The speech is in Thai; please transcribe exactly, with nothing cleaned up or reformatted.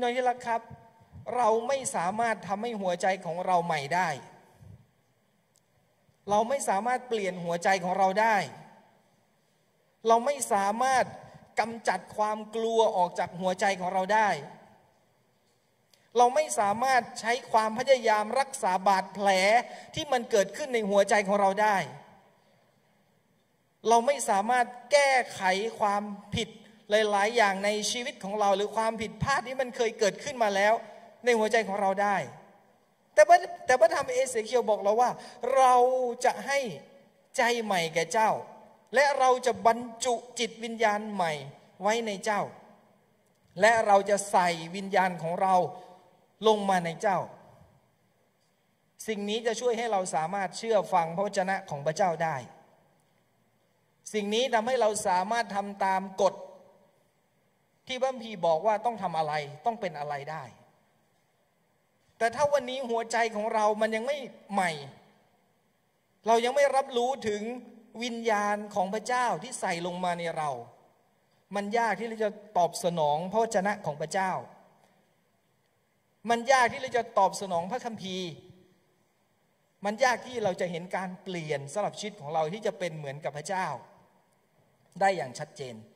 น้องที่รักครับเราไม่สามารถทำให้หัวใจของเราใหม่ได้เราไม่สามารถเปลี่ยนหัวใจของเราได้เราไม่สามารถกำจัดความกลัวออกจากหัวใจของเราได้เราไม่สามารถใช้ความพยายามรักษาบาดแผลที่มันเกิดขึ้นในหัวใจของเราได้เราไม่สามารถแก้ไขความผิดหลายๆอย่างในชีวิตของเราหรือความผิดพลาดที่มันเคยเกิดขึ้นมาแล้วในหัวใจของเราได้แต่ว่าแต่พระธรรมเอเสเคียวบอกเราว่าเราจะให้ใจใหม่แก่เจ้าและเราจะบรรจุจิตวิญญาณใหม่ไว้ในเจ้าและเราจะใส่วิญญาณของเราลงมาในเจ้าสิ่งนี้จะช่วยให้เราสามารถเชื่อฟังพระวจนะของพระเจ้าได้สิ่งนี้ทำให้เราสามารถทำตามกฎที่พระคัมภีร์บอกว่าต้องทำอะไรต้องเป็นอะไรได้แต่ถ้าวันนี้หัวใจของเรามันยังไม่ใหม่เรายังไม่รับรู้ถึงวิญญาณของพระเจ้าที่ใส่ลงมาในเรามันยากที่เราจะตอบสนองพระวจนะของพระเจ้ามันยากที่เราจะตอบสนองพระคัมภีร์มันยากที่เราจะเห็นการเปลี่ยนสำหรับชีวิตของเราที่จะเป็นเหมือนกับพระเจ้าได้อย่างชัดเจน